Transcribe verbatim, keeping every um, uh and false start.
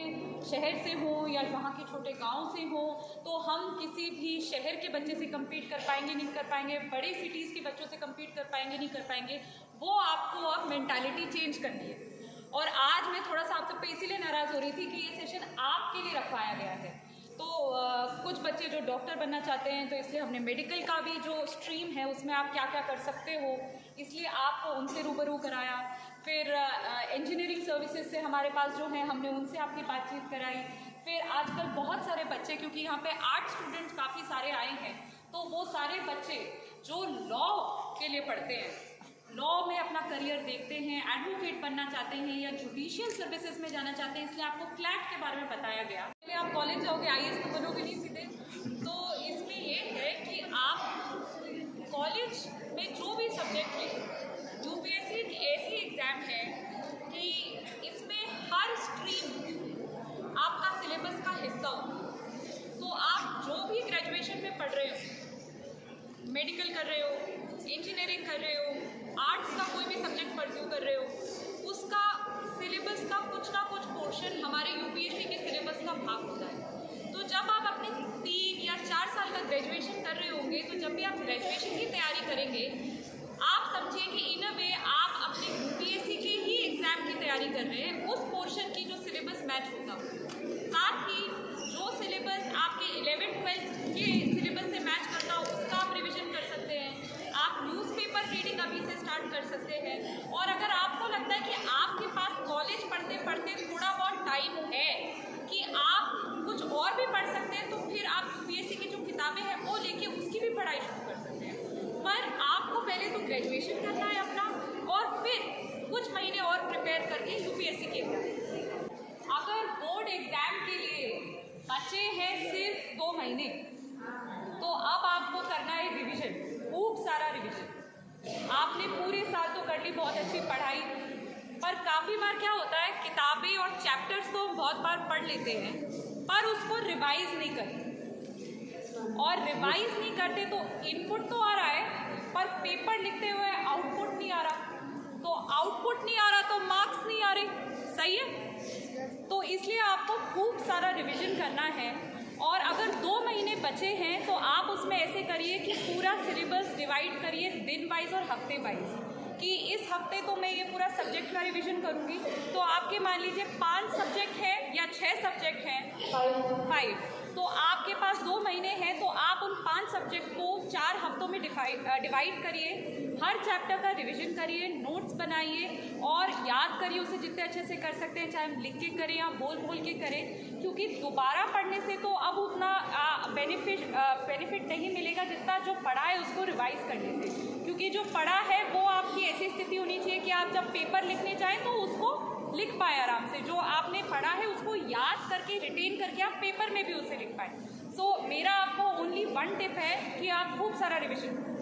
शहर से हों या वहाँ के छोटे गांव से हों, तो हम किसी भी शहर के बच्चे से कम्पीट कर पाएंगे नहीं कर पाएंगे, बड़े सिटीज़ के बच्चों से कम्पीट कर पाएंगे नहीं कर पाएंगे। वो आपको अब मेंटालिटी चेंज करनी है। और आज मैं थोड़ा सा आप सब पे इसीलिए नाराज़ हो रही थी कि ये सेशन आपके लिए रखवाया गया है। तो आ, कुछ बच्चे जो डॉक्टर बनना चाहते हैं, तो इसलिए हमने मेडिकल का भी जो स्ट्रीम है उसमें आप क्या क्या कर सकते हो, इसलिए आपको उनसे रूबरू कराया। फिर इंजीनियरिंग सर्विसेज से हमारे पास जो है हमने उनसे आपकी बातचीत कराई। फिर आजकल बहुत सारे बच्चे, क्योंकि यहाँ पे आर्ट स्टूडेंट्स काफ़ी सारे आए हैं, तो वो सारे बच्चे जो लॉ के लिए पढ़ते हैं, लॉ में अपना करियर देखते हैं, एडवोकेट बनना चाहते हैं या जुडिशियल सर्विसेज में जाना चाहते हैं, इसलिए आपको क्लैट के बारे में बताया गया। पहले आप कॉलेज जाओगे, आई ए एस तो बनोगे नहीं सीधे। तो इसमें ये है कि आप कॉलेज में जो भी सब्जेक्ट लें, यू पी एस सी एक ऐसी एग्ज़ाम है कि इसमें हर स्ट्रीम आपका सिलेबस का हिस्सा हो। तो आप जो भी ग्रेजुएशन में पढ़ रहे हो, मेडिकल कर रहे हो, इंजीनियरिंग कर रहे हो, आर्ट्स का कोई भी सब्जेक्ट परस्यू कर रहे हो, उसका सिलेबस का कुछ ना कुछ पोर्शन हमारे यू पी एस सी के सिलेबस का भाग होता है। तो जब आप अपने तीन या चार साल का ग्रेजुएशन कर रहे होंगे, तो जब भी आप ग्रेजुएशन की तैयारी करेंगे, आप समझिए कि इन अ वे आप अपने यू पी एस सी के ही एग्ज़ाम की तैयारी कर रहे हैं, उस पोर्शन की जो सिलेबस मैच होता हो। साथ ही जो सिलेबस आपके इलेवेंथ ट्वेल्थ के सिलेबस से मैच करता हो, उसका आप रिविजन कर सकते हैं। आप न्यूज़पेपर रीडिंग अभी से स्टार्ट कर सकते हैं। और अगर आपको लगता है कि आपके पास कॉलेज पढ़ते पढ़ते थोड़ा बहुत टाइम है कि आप कुछ और भी पढ़ सकते हैं, तो फिर आप यू पी एस सी की जो किताबें हैं वो लेके उसकी भी पढ़ाई शुरू कर सकते हैं। पर आपको पहले तो ग्रेजुएशन करना है अपना, और फिर कुछ महीने और प्रिपेयर करके यू पी एस सी के एग्जाम। अगर बोर्ड एग्ज़ाम के लिए बचे हैं सिर्फ दो महीने, तो अब आपको करना है रिविज़न, खूब सारा रिविज़न। आपने पूरे साल तो कर ली बहुत अच्छी पढ़ाई, पर काफ़ी बार क्या होता है, किताबें और चैप्टर्स तो हम बहुत बार पढ़ लेते हैं, पर उसको रिवाइज नहीं करते। और रिवाइज नहीं करते तो इनपुट तो आ रहा है, पर पेपर लिखते हुए आउटपुट नहीं आ रहा। तो आउटपुट नहीं आ रहा तो मार्क्स नहीं आ रहे, सही है। तो इसलिए आपको खूब सारा रिवीजन करना है। और अगर दो महीने बचे हैं तो आप उसमें ऐसे करिए कि पूरा सिलेबस डिवाइड करिए दिन वाइज और हफ्ते वाइज, कि इस हफ्ते तो मैं ये पूरा सब्जेक्ट का रिवीजन करूँगी। तो आपके मान लीजिए पांच सब्जेक्ट हैं या छः सब्जेक्ट हैं, फाइव, तो आपके पास दो महीने हैं, तो आप उन पांच सब्जेक्ट को चार हफ्तों में डिवाइड करिए, हर चैप्टर का रिवीजन करिए, नोट्स बनाइए और याद करिए उसे जितने अच्छे से कर सकते हैं, चाहे हम लिख के करें या बोल बोल के करें, क्योंकि दोबारा पढ़ने से तो अब उतना बेनिफिट बेनिफिट नहीं मिलेगा जितना जो पढ़ा है उसको रिवाइज करने से। क्योंकि जो पढ़ा है वो आपकी ऐसी स्थिति होनी चाहिए कि आप जब पेपर लिखने जाएँ तो उसको लिख पाए आराम से, जो आपने पढ़ा है उसको याद करके रिटेन करके आप पेपर में भी उसे लिख पाए। सो so, मेरा आपको ओनली वन टिप है कि आप खूब सारा रिविजन